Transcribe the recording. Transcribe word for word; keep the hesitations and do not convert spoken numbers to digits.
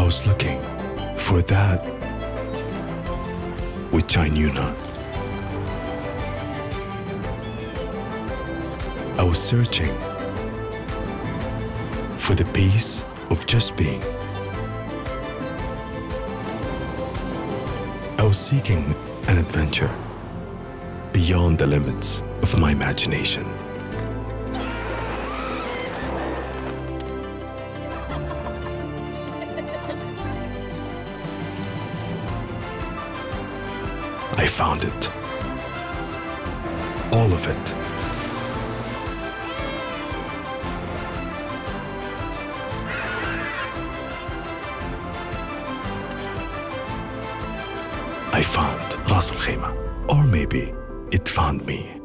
was looking for that which I knew not. I was searching for the peace of just being. I was seeking an adventure beyond the limits of my imagination. I found it. All of it. I found Ras Al Khaimah, or maybe it found me.